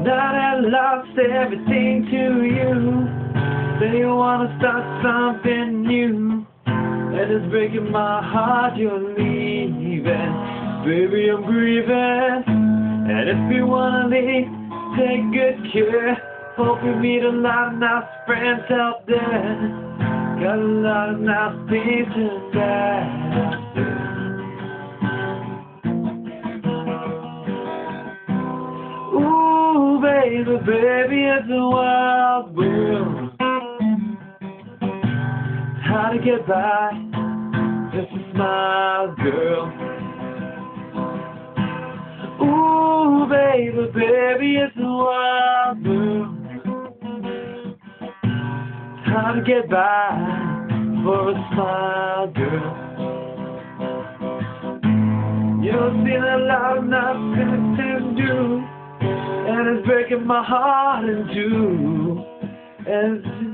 Now that I lost everything to you, then you wanna start something new, and it's breaking my heart you're leaving. Baby, I'm grieving, and if you wanna leave, take good care. Hope you meet a lot of nice friends out there. Got a lot of nice people there. Ooh, baby, baby, it's a wild world. It's hard to get by, just a smile, girl. Ooh, baby, baby, it's a wild world. It's hard to get by for a smile, girl. You've seen a lot of nothing to do, and it's breaking my heart in two. And